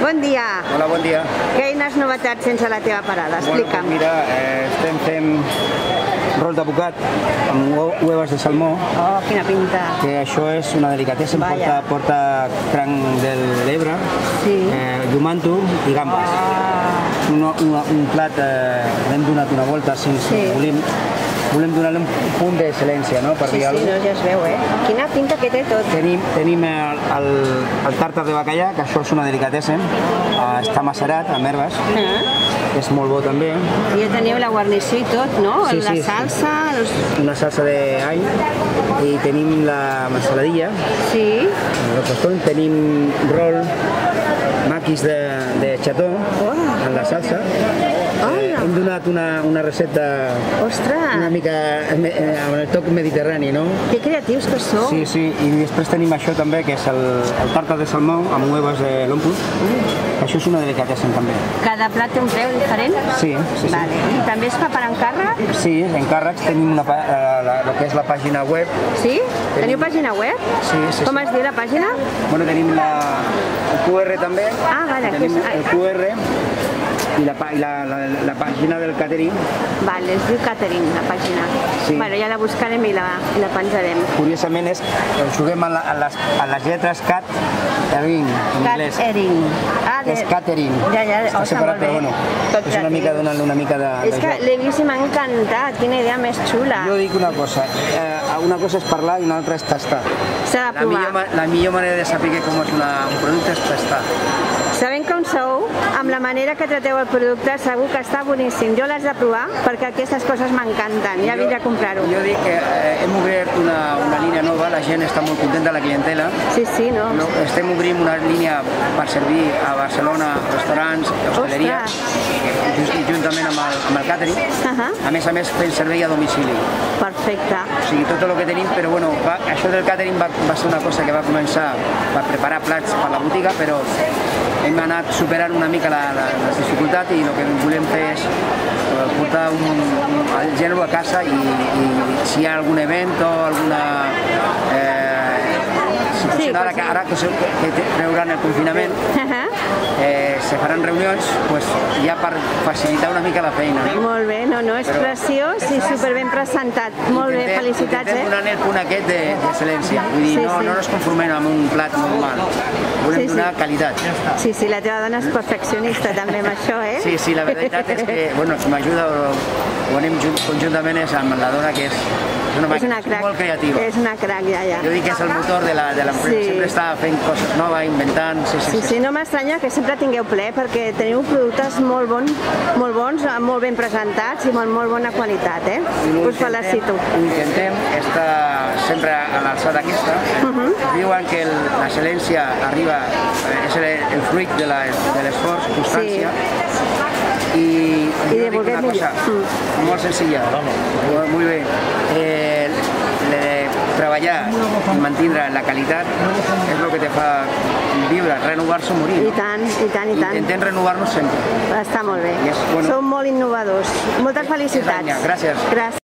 Bon dia. Hola, bon dia. Quines novetats sense la teva parada? Explica'm. Mira, estem fent rol d'avocat amb huevas de salmó. Oh, quina pinta. Que això és una delicatessa, porta cranc de l'Ebre, llumanto i gambes. Un plat, l'hem donat una volta, volem donar-li un punt d'excel·lència, no? Sí, no, ja es veu, Quina pinta que té tot. Tenim el tàrtar de bacallà, que això és una delicatessa, està macerat amb herbes, és molt bo també. I ja teniu la guarnició i tot, no? La salsa... Una salsa d'all, i tenim la masaladilla, el costón, tenim rol, maquis de xató, en la salsa. Hem donat una recepta una mica amb el toc mediterrani, no? Que creatius que sou! Sí, i després tenim això també, que és el tàrtar de salmó amb huevas de l'ompus. Això és una delicatessa també. Cada plat té un preu diferent? Sí. I també es fa per encàrrec? Sí, encàrrecs. Tenim el que és la pàgina web. Sí? Teniu pàgina web? Sí. Com es diu la pàgina? Bueno, tenim el QR també. Tenim el QR i la pàgina del catering. Vale, es diu catering, la pàgina. Bueno, ja la buscarem i la penjarem. Curiosament juguem a les lletres catering, en anglès. Catering. És catering. Està separat, però bueno, és una mica donant-li una mica de joc. És que l'he vist i m'ha encantat, quina idea més xula. Jo dic una cosa és parlar i una altra és tastar. S'ha de provar. La millor manera de saber com és un producte és tastar. Sabent com sou, amb la manera que trateu el producte, segur que està boníssim. Jo l'has de provar perquè aquestes coses m'encanten. Ja vindré a comprar-ho. Jo dic que hem obert una línia nova, la gent està molt contenta, la clientela. Sí, no? Estem obrint una línia per servir a Barcelona, restaurants, hostaleria, juntament amb el catering. A més, fent servei a domicili. Perfecte. O sigui, tot el que tenim, però bueno, això del catering va ser una cosa que va començar per preparar plats per la botiga, però hem anat superant una mica la dificultat i el que volem fer és portar el gènere a casa i si hi ha algun event o alguna... Ara que treuran el confinament, se faran reunions ja per facilitar una mica la feina. Molt bé, és preciós i superben presentat. Molt bé, felicitats. Intentem donar el punt aquest d'excel·lència. Vull dir, no ens conformem amb un plat normal. Volem donar qualitat. Sí, la teva dona és perfeccionista també amb això, Sí, la veritat és que, qui m'ajuda, ho anem conjuntament, és amb la dona, que és molt creativa. És una crac, ja. Jo dic que és el motor de l'empresa, sempre està fent coses noves, inventant... Sí, no m'estranya que sempre tingueu ple, perquè teniu productes molt bons, molt ben presentats i molt bona qualitat, Us felicito. Intentem estar sempre a l'alçada aquesta. Diuen que l'excel·lència arriba, és el fruit de l'esforç, constància, i jo dic una cosa molt senzilla, molt bé, treballar i mantenir la qualitat és el que te fa viure, renovar-se o morir. I tant. Intentem renovar-nos sempre. Està molt bé. Sou molt innovadors. Moltes felicitats. Gràcies.